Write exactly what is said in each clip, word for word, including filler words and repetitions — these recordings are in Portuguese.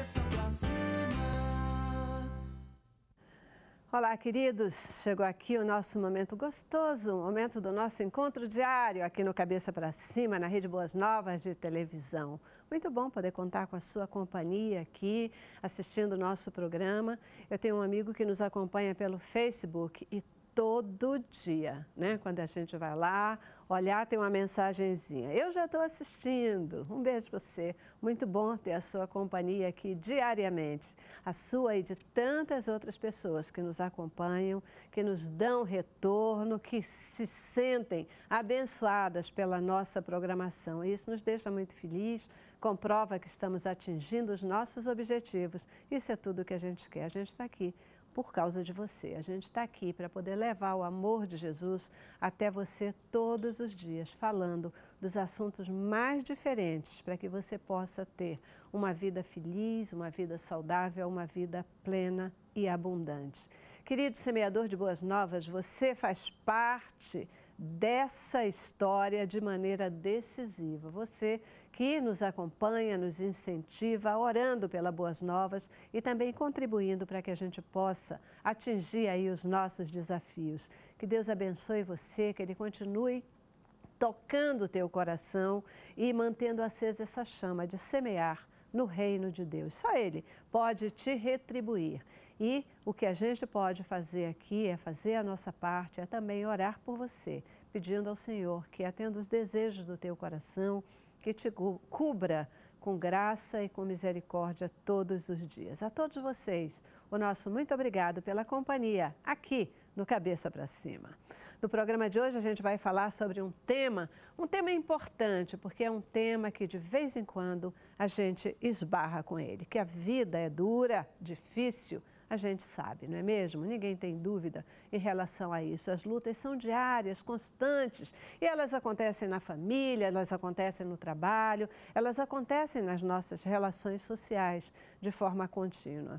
cabeça pra cima. Olá, queridos. Chegou aqui o nosso momento gostoso, o momento do nosso encontro diário aqui no Cabeça para Cima, na Rede Boas Novas de televisão. Muito bom poder contar com a sua companhia aqui, assistindo o nosso programa. Eu tenho um amigo que nos acompanha pelo Facebook e todo dia, né? Quando a gente vai lá, olhar, tem uma mensagenzinha. Eu já estou assistindo. Um beijo para você. Muito bom ter a sua companhia aqui diariamente. A sua e de tantas outras pessoas que nos acompanham, que nos dão retorno, que se sentem abençoadas pela nossa programação. E isso nos deixa muito felizes, comprova que estamos atingindo os nossos objetivos. Isso é tudo que a gente quer. A gente está aqui por causa de você. A gente está aqui para poder levar o amor de Jesus até você todos os dias, falando dos assuntos mais diferentes, para que você possa ter uma vida feliz, uma vida saudável, uma vida plena e abundante. Querido semeador de boas novas, você faz parte dessa história de maneira decisiva. Você que nos acompanha, nos incentiva, orando pelas boas novas e também contribuindo para que a gente possa atingir aí os nossos desafios. Que Deus abençoe você, que Ele continue tocando o teu coração e mantendo acesa essa chama de semear no reino de Deus. Só Ele pode te retribuir. E o que a gente pode fazer aqui é fazer a nossa parte, é também orar por você, pedindo ao Senhor que atenda os desejos do teu coração, que te cubra com graça e com misericórdia todos os dias. A todos vocês, o nosso muito obrigado pela companhia aqui no Cabeça para Cima. No programa de hoje a gente vai falar sobre um tema, um tema importante, porque é um tema que de vez em quando a gente esbarra com ele, que a vida é dura, difícil, a gente sabe, não é mesmo? Ninguém tem dúvida em relação a isso. As lutas são diárias, constantes, e elas acontecem na família, elas acontecem no trabalho, elas acontecem nas nossas relações sociais de forma contínua.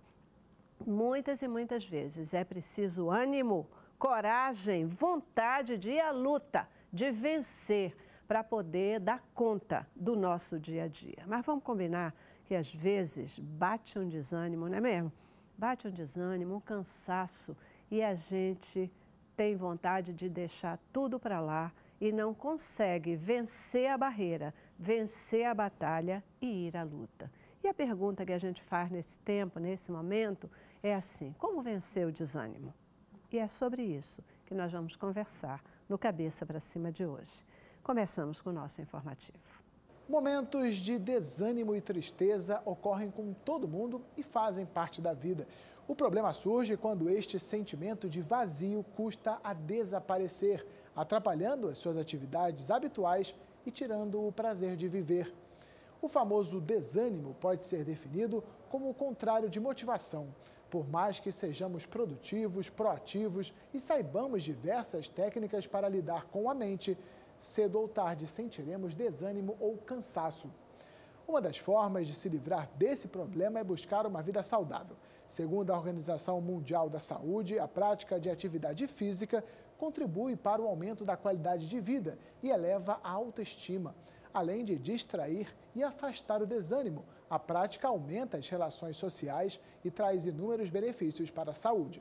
Muitas e muitas vezes é preciso ânimo, coragem, vontade de ir à luta, de vencer, para poder dar conta do nosso dia a dia. Mas vamos combinar que às vezes bate um desânimo, não é mesmo? Bate um desânimo, um cansaço e a gente tem vontade de deixar tudo para lá e não consegue vencer a barreira, vencer a batalha e ir à luta. E a pergunta que a gente faz nesse tempo, nesse momento, é assim: como vencer o desânimo? E é sobre isso que nós vamos conversar no Cabeça para Cima de hoje. Começamos com o nosso informativo. Momentos de desânimo e tristeza ocorrem com todo mundo e fazem parte da vida. O problema surge quando este sentimento de vazio custa a desaparecer, atrapalhando as suas atividades habituais e tirando o prazer de viver. O famoso desânimo pode ser definido como o contrário de motivação. Por mais que sejamos produtivos, proativos e saibamos diversas técnicas para lidar com a mente, cedo ou tarde sentiremos desânimo ou cansaço. Uma das formas de se livrar desse problema é buscar uma vida saudável. Segundo a Organização Mundial da Saúde, a prática de atividade física contribui para o aumento da qualidade de vida e eleva a autoestima. Além de distrair e afastar o desânimo, a prática aumenta as relações sociais e traz inúmeros benefícios para a saúde.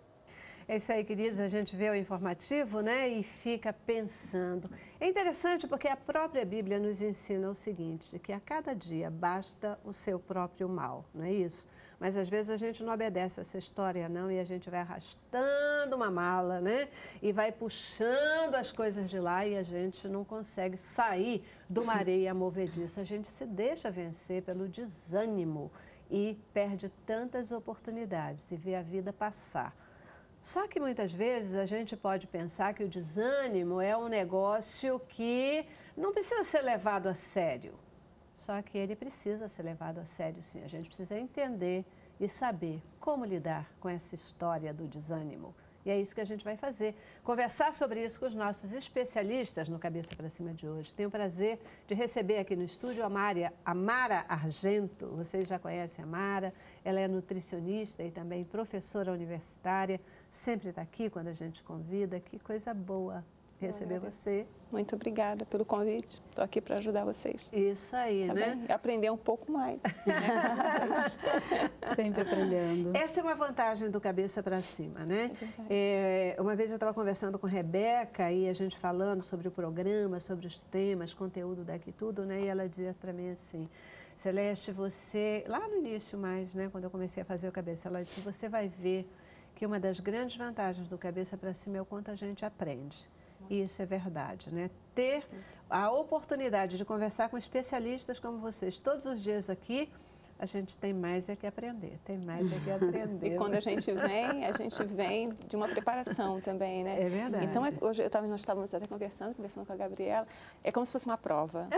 É isso aí, queridos, a gente vê o informativo, né, e fica pensando. É interessante porque a própria Bíblia nos ensina o seguinte, que a cada dia basta o seu próprio mal, não é isso? Mas às vezes a gente não obedece essa história não e a gente vai arrastando uma mala, né, e vai puxando as coisas de lá e a gente não consegue sair de uma areia movediça. A gente se deixa vencer pelo desânimo e perde tantas oportunidades e vê a vida passar. Só que muitas vezes a gente pode pensar que o desânimo é um negócio que não precisa ser levado a sério. Só que ele precisa ser levado a sério, sim. A gente precisa entender e saber como lidar com essa história do desânimo. E é isso que a gente vai fazer, conversar sobre isso com os nossos especialistas no Cabeça para Cima de hoje. Tenho o prazer de receber aqui no estúdio a Mara, a Mara Argento. Vocês já conhecem a Mara, ela é nutricionista e também professora universitária. Sempre está aqui quando a gente convida, que coisa boa receber você. Muito obrigada pelo convite. Estou aqui para ajudar vocês. Isso aí, Tá né? bem? Aprender um pouco mais, né, com vocês. Sempre aprendendo. Essa é uma vantagem do Cabeça para Cima, né? É É, uma vez eu estava conversando com a Rebeca e a gente falando sobre o programa, sobre os temas, conteúdo daqui tudo, né? E ela dizia para mim assim, Celeste, você... Lá no início mais, né? Quando eu comecei a fazer o Cabeça, ela disse, você vai ver que uma das grandes vantagens do Cabeça para Cima é o quanto a gente aprende. E isso é verdade, né? Ter a oportunidade de conversar com especialistas como vocês todos os dias aqui, a gente tem mais é que aprender, tem mais é que aprender. E quando a gente vem, a gente vem de uma preparação também, né? É verdade. Então, é, hoje eu tava, nós estávamos até conversando, conversando com a Gabriela, é como se fosse uma prova.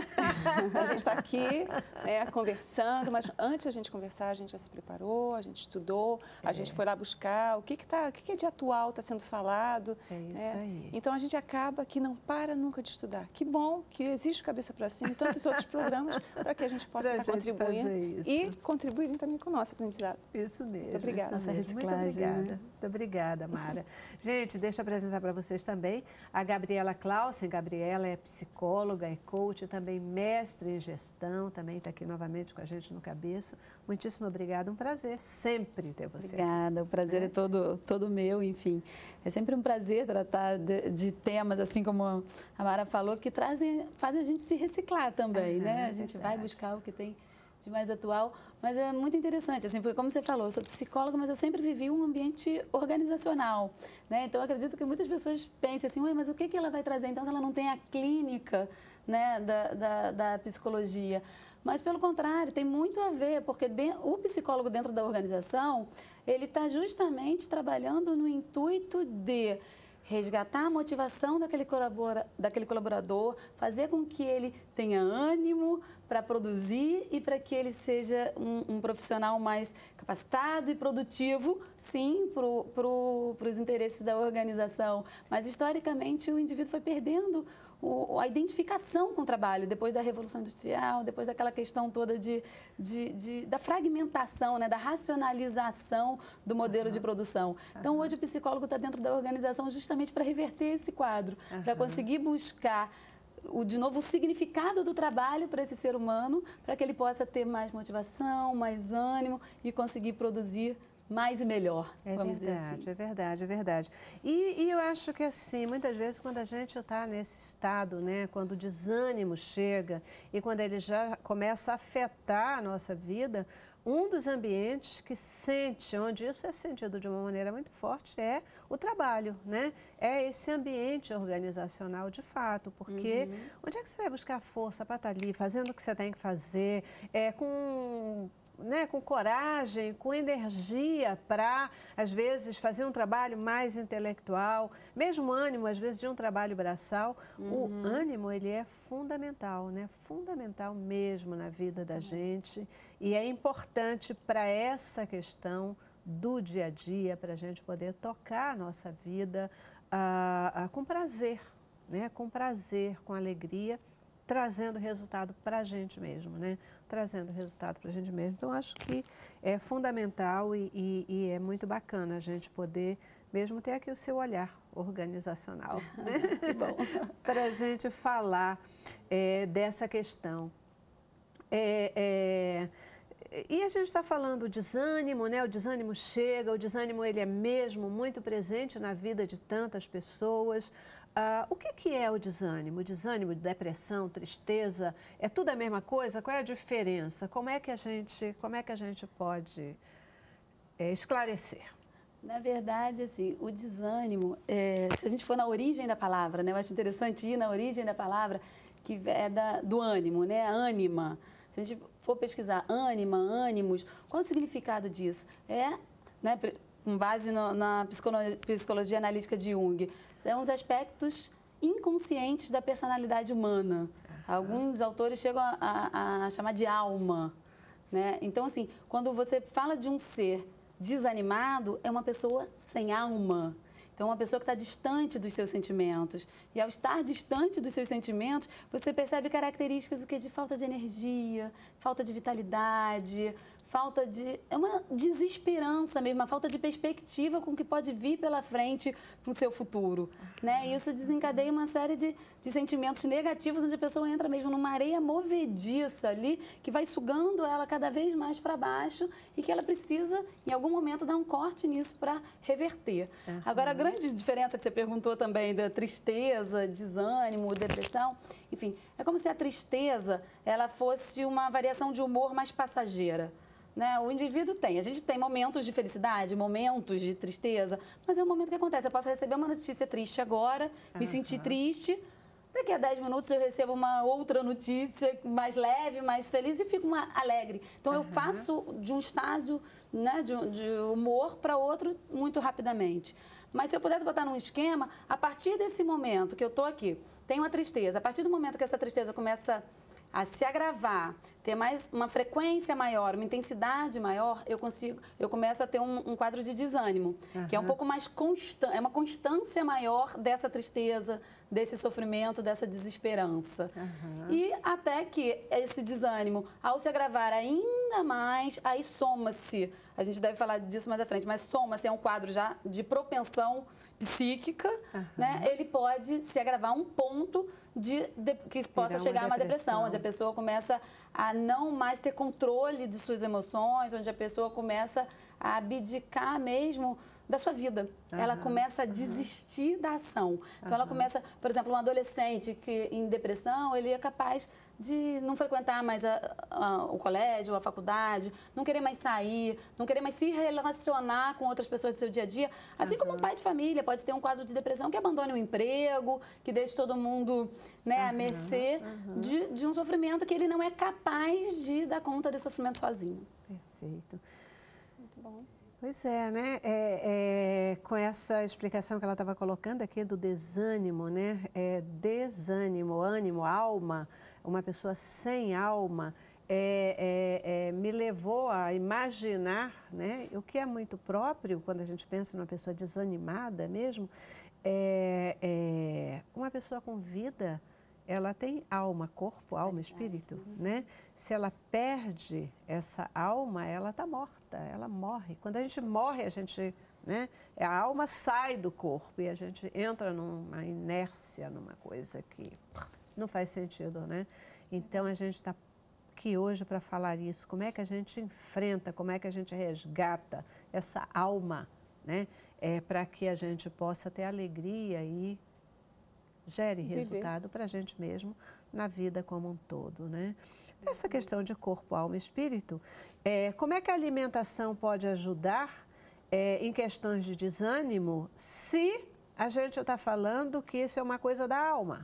A gente está aqui, né, conversando, mas antes de a gente conversar, a gente já se preparou, a gente estudou, a é. gente foi lá buscar o que que tá, o que que é de atual está sendo falado. É isso né? aí. Então, a gente acaba que não para nunca de estudar. Que bom que existe o Cabeça para Cima e tantos outros programas para que a gente possa pra estar gente contribuindo e contribuírem também com o nosso aprendizado. Isso mesmo. Muito obrigada. Isso mesmo. Muito obrigada. Né? Muito obrigada, Mara. Gente, deixa eu apresentar para vocês também a Gabriela Clausen. Gabriela é psicóloga, é coach, também mestre em gestão, também está aqui novamente com a gente no Cabeça. Muitíssimo obrigada, um prazer sempre ter você. Obrigada, aqui. o prazer é, é todo, todo meu, enfim. É sempre um prazer tratar de, de temas, assim como a Mara falou, que trazem, fazem a gente se reciclar também, uhum, né? A gente verdade. vai buscar o que tem de mais atual, mas é muito interessante, assim, porque como você falou, eu sou psicóloga, mas eu sempre vivi um ambiente organizacional, né? Então, eu acredito que muitas pessoas pensem assim, ué, mas o que que ela vai trazer, então, se ela não tem a clínica, né, da, da, da psicologia? Mas, pelo contrário, tem muito a ver, porque de, o psicólogo dentro da organização, ele está justamente trabalhando no intuito de resgatar a motivação daquele, colabora, daquele colaborador, fazer com que ele tenha ânimo para produzir e para que ele seja um, um profissional mais capacitado e produtivo, sim, para pro, os interesses da organização. Mas, historicamente, o indivíduo foi perdendo o, a identificação com o trabalho, depois da Revolução Industrial, depois daquela questão toda de, de, de, da fragmentação, né, da racionalização do modelo uhum. de produção. Então, uhum. hoje, o psicólogo está dentro da organização justamente para reverter esse quadro, uhum. para conseguir buscar o, de novo, o significado do trabalho para esse ser humano, para que ele possa ter mais motivação, mais ânimo e conseguir produzir mais e melhor, é vamos verdade, dizer assim. É verdade, é verdade. E, e eu acho que, assim, muitas vezes, quando a gente está nesse estado, né, quando o desânimo chega e quando ele já começa a afetar a nossa vida, um dos ambientes que sente, onde isso é sentido de uma maneira muito forte, é o trabalho, né? É esse ambiente organizacional de fato, porque uhum. onde é que você vai buscar força para estar ali, fazendo o que você tem que fazer, é, com... Né, com coragem, com energia para, às vezes, fazer um trabalho mais intelectual, mesmo ânimo, às vezes, de um trabalho braçal. Uhum. O ânimo, ele é fundamental, né? Fundamental mesmo na vida da uhum. gente e é importante para essa questão do dia a dia, para a gente poder tocar a nossa vida ah, ah, com prazer, né? Com prazer, com alegria, trazendo resultado para a gente mesmo, né? Trazendo resultado para a gente mesmo. Então, acho que é fundamental e, e, e é muito bacana a gente poder mesmo ter aqui o seu olhar organizacional, né? Que bom. Para a gente falar é, dessa questão. É, é, e a gente está falando do desânimo, né? O desânimo chega, o desânimo ele é mesmo muito presente na vida de tantas pessoas. Uh, o que, que é o desânimo? O desânimo, depressão, tristeza, é tudo a mesma coisa? Qual é a diferença? Como é que a gente, como é que a gente pode é, esclarecer? Na verdade, assim, o desânimo, é, se a gente for na origem da palavra, né? Eu acho interessante ir na origem da palavra, que é da, do ânimo, né? A ânima. Se a gente for pesquisar ânima, ânimos, qual o significado disso? É, né, com base no, na psicologia, psicologia analítica de Jung, são os aspectos inconscientes da personalidade humana. Alguns autores chegam a, a, a chamar de alma, né? Então, assim, quando você fala de um ser desanimado, é uma pessoa sem alma. Então, uma pessoa que está distante dos seus sentimentos. E ao estar distante dos seus sentimentos, você percebe características do que? De falta de energia, falta de vitalidade, falta de... é uma desesperança mesmo, uma falta de perspectiva com o que pode vir pela frente para o seu futuro. Né? E isso desencadeia uma série de, de sentimentos negativos, onde a pessoa entra mesmo numa areia movediça ali, que vai sugando ela cada vez mais para baixo e que ela precisa, em algum momento, dar um corte nisso para reverter. Uhum. Agora, a grande diferença que você perguntou também da tristeza, desânimo, depressão, enfim, é como se a tristeza ela fosse uma variação de humor mais passageira. Né? O indivíduo tem, a gente tem momentos de felicidade, momentos de tristeza, mas é um momento que acontece. Eu posso receber uma notícia triste agora, me uhum. sentir triste, daqui a dez minutos eu recebo uma outra notícia mais leve, mais feliz e fico uma, alegre. Então uhum. eu passo de um estágio, né, de, de humor para outro muito rapidamente. Mas se eu pudesse botar num esquema, a partir desse momento que eu estou aqui, tem uma tristeza, a partir do momento que essa tristeza começa a se agravar, ter mais uma frequência maior, uma intensidade maior, eu consigo, eu começo a ter um, um quadro de desânimo, uhum. que é um pouco mais constante, é uma constância maior dessa tristeza, desse sofrimento, dessa desesperança. Uhum. E até que esse desânimo, ao se agravar ainda mais, aí soma-se, a gente deve falar disso mais à frente, mas soma-se é um quadro já de propensão psíquica, uhum. né? Ele pode se agravar a um ponto de, de que possa Virar chegar a uma depressão. depressão, onde a pessoa começa a não mais ter controle de suas emoções, onde a pessoa começa a abdicar mesmo da sua vida. Uhum. Ela começa a desistir uhum. da ação. Então, uhum. ela começa, por exemplo, um adolescente que em depressão, ele é capaz de não frequentar mais a, a, o colégio, a faculdade, não querer mais sair, não querer mais se relacionar com outras pessoas do seu dia a dia. Assim uhum. como um pai de família pode ter um quadro de depressão que abandone o emprego, que deixe todo mundo, né, uhum. à mercê uhum. de, de um sofrimento que ele não é capaz de dar conta desse sofrimento sozinho. Perfeito. Muito bom. Pois é, né? É, é, com essa explicação que ela estava colocando aqui do desânimo, né? É, desânimo, ânimo, alma, uma pessoa sem alma, é, é, é, me levou a imaginar, né? O que é muito próprio quando a gente pensa numa pessoa desanimada mesmo, é, é uma pessoa com vida. Ela tem alma, corpo, alma, espírito, uhum. né? Se ela perde essa alma, ela está morta, ela morre. Quando a gente morre, a gente, né? A alma sai do corpo e a gente entra numa inércia, numa coisa que não faz sentido, né? Então, a gente está aqui hoje para falar isso. Como é que a gente enfrenta, como é que a gente resgata essa alma, né? É, para que a gente possa ter alegria e gere Viver. resultado para a gente mesmo na vida como um todo, né? Essa questão de corpo, alma e espírito, é, como é que a alimentação pode ajudar é, em questões de desânimo se a gente está falando que isso é uma coisa da alma?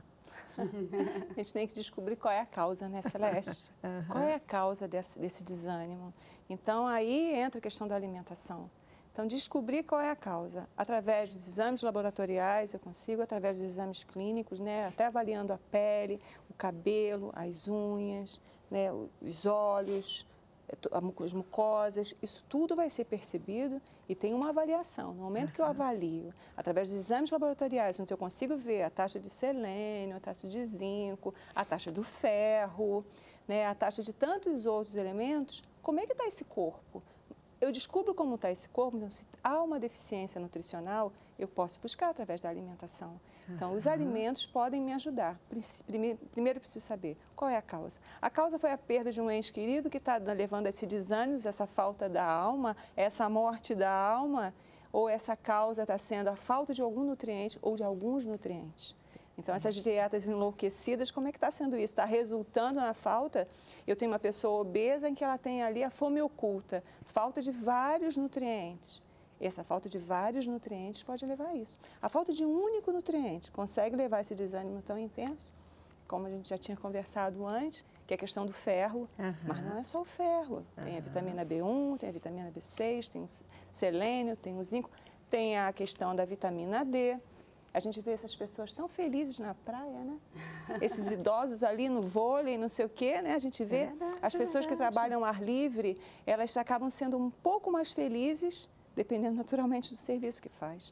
A gente tem que descobrir qual é a causa, né, Celeste? Uhum. Qual é a causa desse, desse desânimo? Então, aí entra a questão da alimentação. Então, descobrir qual é a causa. Através dos exames laboratoriais, eu consigo, através dos exames clínicos, né, até avaliando a pele, o cabelo, as unhas, né, os olhos, as mucosas, isso tudo vai ser percebido e tem uma avaliação. No momento uhum. que eu avalio, através dos exames laboratoriais, onde eu consigo ver a taxa de selênio, a taxa de zinco, a taxa do ferro, né, a taxa de tantos outros elementos, como é que está esse corpo? Eu descubro como está esse corpo, então se há uma deficiência nutricional, eu posso buscar através da alimentação. Então, uhum. os alimentos podem me ajudar. Primeiro, primeiro preciso saber qual é a causa. A causa foi a perda de um ente querido que está levando a esse desânimo, essa falta da alma, essa morte da alma, ou essa causa está sendo a falta de algum nutriente ou de alguns nutrientes. Então, essas dietas enlouquecidas, como é que está sendo isso? Está resultando na falta? Eu tenho uma pessoa obesa em que ela tem ali a fome oculta, falta de vários nutrientes. Essa falta de vários nutrientes pode levar a isso. A falta de um único nutriente consegue levar esse desânimo tão intenso, como a gente já tinha conversado antes, que é a questão do ferro, uhum. mas não é só o ferro. Tem uhum. a vitamina B um, tem a vitamina B seis, tem o selênio, tem o zinco, tem a questão da vitamina D. A gente vê essas pessoas tão felizes na praia, né? Esses idosos ali no vôlei, não sei o quê, né? A gente vê. É verdade, as pessoas é que trabalham ao ar livre, elas acabam sendo um pouco mais felizes, dependendo naturalmente do serviço que faz.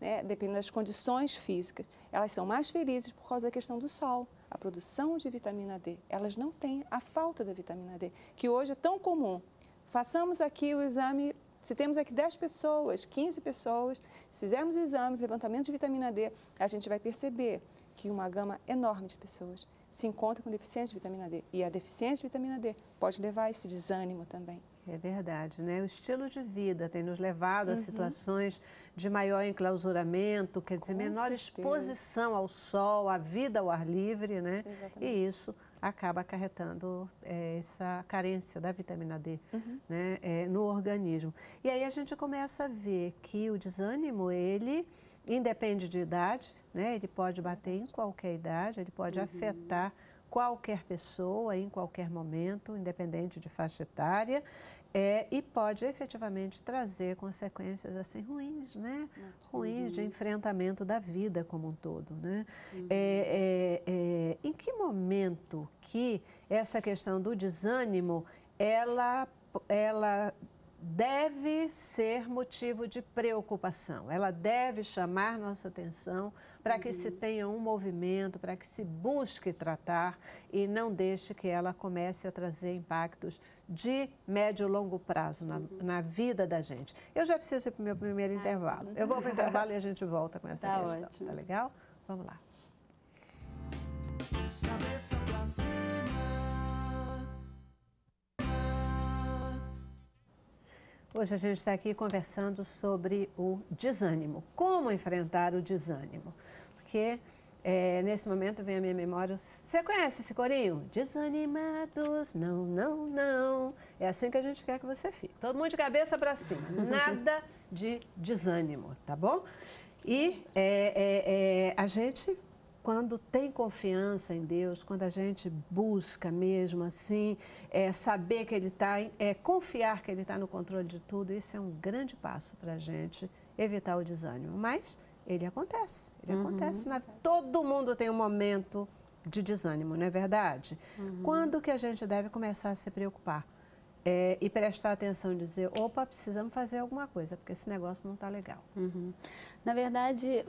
né, dependendo das condições físicas, elas são mais felizes por causa da questão do sol, a produção de vitamina D. Elas não têm a falta da vitamina D, que hoje é tão comum. Façamos aqui o exame, se temos aqui dez pessoas, quinze pessoas, se fizermos o exame de levantamento de vitamina D, a gente vai perceber que uma gama enorme de pessoas se encontra com deficiência de vitamina D. E a deficiência de vitamina D pode levar a esse desânimo também. É verdade, né? O estilo de vida tem nos levado Uhum. a situações de maior enclausuramento, quer dizer, Com menor certeza. exposição ao sol, à vida ao ar livre, né? Exatamente. E isso acaba acarretando é, essa carência da vitamina D, Uhum. né? É, no organismo. E aí a gente começa a ver que o desânimo, ele independe de idade, né? Ele pode bater em qualquer idade, ele pode Uhum. afetar qualquer pessoa, em qualquer momento, independente de faixa etária, é, e pode efetivamente trazer consequências assim ruins, né? Ruins de enfrentamento da vida como um todo, né? Uhum. É, é, é, em que momento que essa questão do desânimo, ela, ela deve ser motivo de preocupação, ela deve chamar nossa atenção para que se tenha um movimento, para que se busque tratar e não deixe que ela comece a trazer impactos de médio e longo prazo na, na vida da gente. Eu já preciso ir para o meu primeiro intervalo. Eu vou para o intervalo e a gente volta com essa Tá questão. ótimo. Tá legal? Vamos lá. Cabeça pra cima. Hoje a gente está aqui conversando sobre o desânimo. Como enfrentar o desânimo? Porque é, nesse momento vem à minha memória, você conhece esse corinho? Desanimados, não, não, não. É assim que a gente quer que você fique. Todo mundo de cabeça para cima. Nada de desânimo, tá bom? E é, é, é, a gente, quando tem confiança em Deus, quando a gente busca mesmo assim, é, saber que Ele está, é, confiar que Ele está no controle de tudo, isso é um grande passo para a gente evitar o desânimo. Mas ele acontece, ele Uhum. acontece. Na, todo mundo tem um momento de desânimo, não é verdade? Uhum. Quando que a gente deve começar a se preocupar? É, e prestar atenção e dizer, opa, precisamos fazer alguma coisa, porque esse negócio não está legal. Uhum. Na verdade,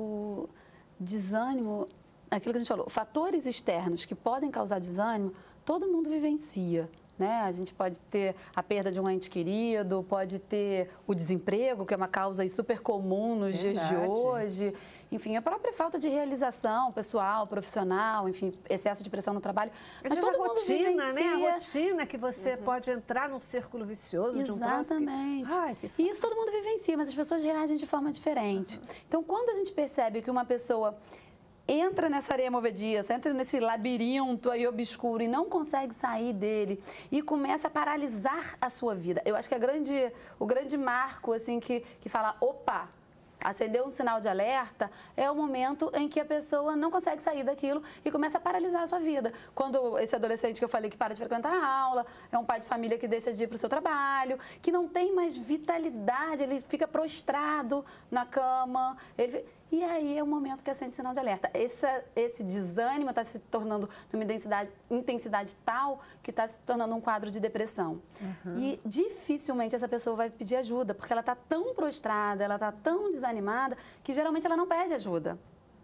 o desânimo, aquilo que a gente falou, fatores externos que podem causar desânimo, todo mundo vivencia, né? A gente pode ter a perda de um ente querido, pode ter o desemprego, que é uma causa aí super comum nos dias de Verdade. hoje. Enfim, a própria falta de realização pessoal, profissional, enfim, excesso de pressão no trabalho. Às Mas vezes todo a mundo rotina, né? A vivencia. rotina que você pode entrar num círculo vicioso de um troço que- Exatamente. Ai, que E saco. isso todo mundo vivencia, mas as pessoas reagem de forma diferente. Então, quando a gente percebe que uma pessoa entra nessa areia movediça, entra nesse labirinto aí obscuro e não consegue sair dele e começa a paralisar a sua vida. Eu acho que a grande, o grande marco assim que, que fala, opa, acendeu um sinal de alerta, é o momento em que a pessoa não consegue sair daquilo e começa a paralisar a sua vida. Quando esse adolescente que eu falei que para de frequentar a aula, é um pai de família que deixa de ir para o seu trabalho, que não tem mais vitalidade, ele fica prostrado na cama, ele... E aí é o momento que acende o sinal de alerta. Essa, esse desânimo está se tornando numa intensidade, intensidade tal que está se tornando um quadro de depressão. Uhum. E dificilmente essa pessoa vai pedir ajuda, porque ela está tão prostrada, ela está tão desanimada, que geralmente ela não pede ajuda.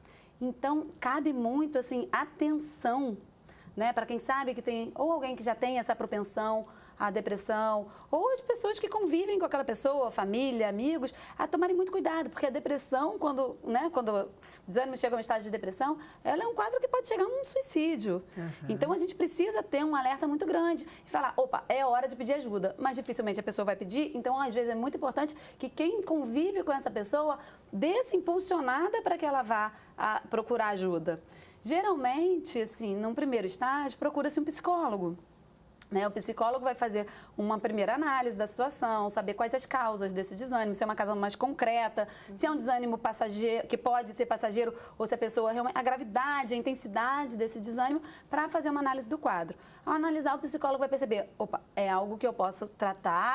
Então, cabe muito, assim, atenção, né? Para quem sabe que tem, ou alguém que já tem essa propensão à depressão, ou as pessoas que convivem com aquela pessoa, família, amigos, a tomarem muito cuidado, porque a depressão, quando, né, quando o desânimo chega a um estágio de depressão, ela é um quadro que pode chegar a um suicídio. Uhum. Então, a gente precisa ter um alerta muito grande e falar, opa, é hora de pedir ajuda, mas dificilmente a pessoa vai pedir, então, às vezes, é muito importante que quem convive com essa pessoa dê-se impulsionada para que ela vá a procurar ajuda. Geralmente, assim, num primeiro estágio, procura-se um psicólogo. Né, o psicólogo vai fazer uma primeira análise da situação, saber quais as causas desse desânimo, se é uma causa mais concreta, uhum. se é um desânimo passageiro, que pode ser passageiro, ou se a pessoa realmente, a gravidade, a intensidade desse desânimo, para fazer uma análise do quadro. Ao analisar, o psicólogo vai perceber, opa, é algo que eu posso tratar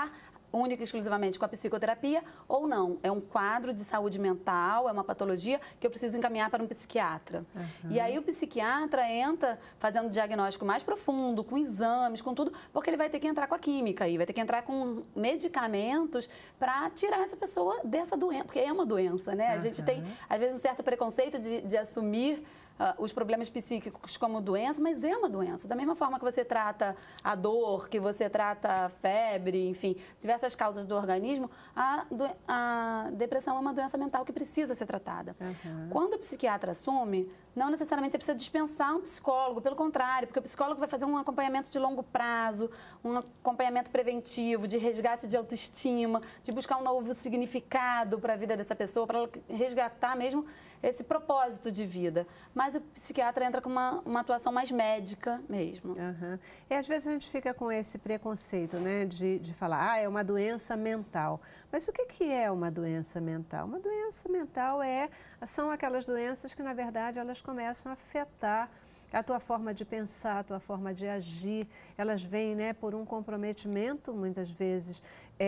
única e exclusivamente com a psicoterapia ou não. É um quadro de saúde mental, é uma patologia que eu preciso encaminhar para um psiquiatra. Uhum. E aí o psiquiatra entra fazendo um diagnóstico mais profundo, com exames, com tudo, porque ele vai ter que entrar com a química aí, vai ter que entrar com medicamentos para tirar essa pessoa dessa doença, porque é uma doença, né? Uhum. A gente tem, às vezes, um certo preconceito de, de assumir Uh, os problemas psíquicos como doença, mas é uma doença. Da mesma forma que você trata a dor, que você trata a febre, enfim, diversas causas do organismo, a, do, a depressão é uma doença mental que precisa ser tratada. Uhum. Quando o psiquiatra assume, não necessariamente você precisa dispensar um psicólogo, pelo contrário, porque o psicólogo vai fazer um acompanhamento de longo prazo, um acompanhamento preventivo, de resgate de autoestima, de buscar um novo significado para a vida dessa pessoa, para ela resgatar mesmo esse propósito de vida. Mas o psiquiatra entra com uma, uma atuação mais médica mesmo. Uhum. E às vezes a gente fica com esse preconceito, né, de, de falar, ah, é uma doença mental. Mas o que, que é uma doença mental? Uma doença mental é, são aquelas doenças que, na verdade, elas começam a afetar a tua forma de pensar, a tua forma de agir. Elas vêm, né, por um comprometimento, muitas vezes,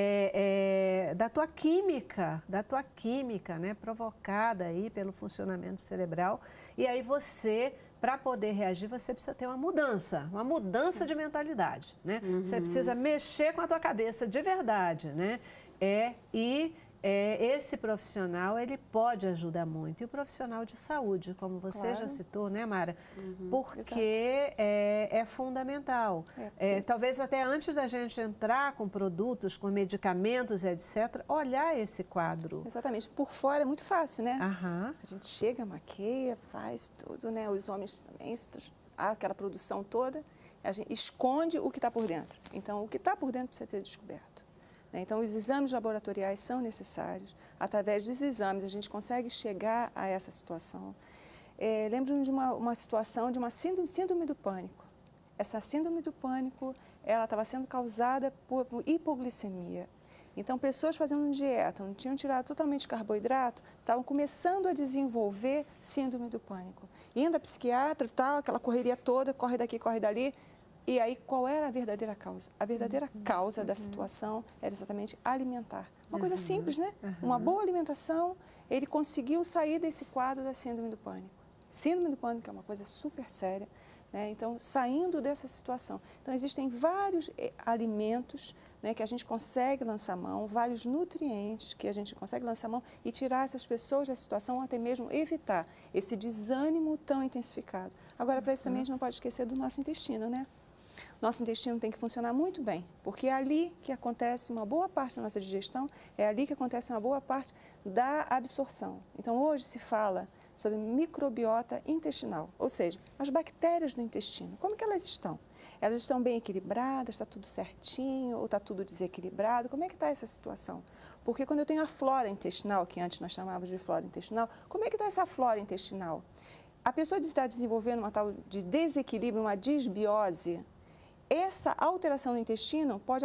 é, é, da tua química, da tua química, né, provocada aí pelo funcionamento cerebral. E aí você, para poder reagir, você precisa ter uma mudança, uma mudança de mentalidade, né? Uhum. Você precisa mexer com a tua cabeça de verdade, né? É, e é, esse profissional, ele pode ajudar muito. E o profissional de saúde, como você claro. já citou, né, Mara? Uhum, porque é, é fundamental. É, porque... é, talvez até antes da gente entrar com produtos, com medicamentos, etcétera, olhar esse quadro. Exatamente. Por fora é muito fácil, né? Uhum. A gente chega, maqueia, faz tudo, né? Os homens também, aquela produção toda, a gente esconde o que está por dentro. Então, o que está por dentro precisa ser descoberto. Então, os exames laboratoriais são necessários. Através dos exames, a gente consegue chegar a essa situação. É, Lembro-me de uma, uma situação de uma síndrome, síndrome do pânico. Essa síndrome do pânico, ela estava sendo causada por, por hipoglicemia. Então, pessoas fazendo dieta, não tinham tirado totalmente carboidrato, estavam começando a desenvolver síndrome do pânico. Indo a psiquiatra, tal, aquela correria toda, corre daqui, corre dali. E aí, qual era a verdadeira causa? A verdadeira uhum, causa uhum. da situação era exatamente alimentar. Uma uhum, coisa simples, né? Uhum. Uma boa alimentação, ele conseguiu sair desse quadro da síndrome do pânico. Síndrome do pânico é uma coisa super séria, né? Então, saindo dessa situação. Então, existem vários alimentos, né, que a gente consegue lançar mão, vários nutrientes que a gente consegue lançar mão e tirar essas pessoas da situação ou até mesmo evitar esse desânimo tão intensificado. Agora, para isso também a gente não pode esquecer do nosso intestino, né? Nosso intestino tem que funcionar muito bem, porque é ali que acontece uma boa parte da nossa digestão, é ali que acontece uma boa parte da absorção. Então, hoje se fala sobre microbiota intestinal, ou seja, as bactérias do intestino. Como que elas estão? Elas estão bem equilibradas, está tudo certinho ou está tudo desequilibrado? Como é que está essa situação? Porque quando eu tenho a flora intestinal, que antes nós chamávamos de flora intestinal, como é que está essa flora intestinal? A pessoa está desenvolvendo uma tal de desequilíbrio, uma disbiose. Essa alteração no intestino pode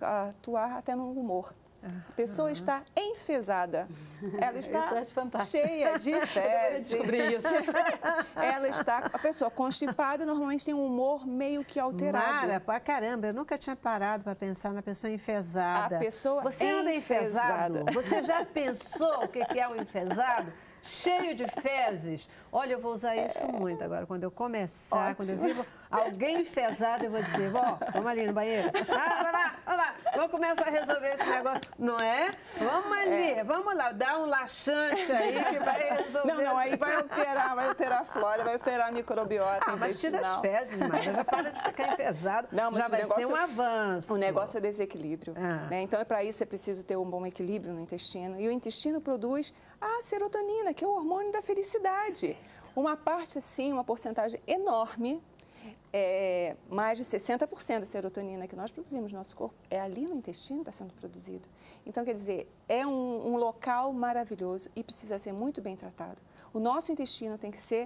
atuar até no humor. A pessoa está enfesada, ela está cheia de fezes. Eu descobri isso. Ela está, a pessoa constipada normalmente tem um humor meio que alterado. Mara, pra caramba, eu nunca tinha parado para pensar na pessoa enfesada. A pessoa Você anda enfesado? Você já pensou o que é o enfesado? Cheio de fezes. Olha, eu vou usar isso muito agora. Quando eu começar, Ótimo. quando eu vivo alguém enfesado, eu vou dizer, ó, vamos ali no banheiro. Ah, vai lá, vai lá. Vamos começar a resolver esse negócio. Não é? Vamos ali, é. vamos lá. Dá um laxante aí que vai resolver. Não, não, aí vai alterar, vai alterar a flora, vai alterar a microbiota ah, mas tira as fezes, mas já para de ficar enfesado. Não, mas já vai negócio, ser um avanço. O negócio é desequilíbrio. Ah. Né? Então, é para isso é preciso ter um bom equilíbrio no intestino. E o intestino produz a serotonina, que é o hormônio da felicidade. Uma parte, assim, uma porcentagem enorme, é, mais de sessenta por cento da serotonina que nós produzimos no nosso corpo, é ali no intestino que está sendo produzido. Então, quer dizer, é um, um local maravilhoso e precisa ser muito bem tratado. O nosso intestino tem que ser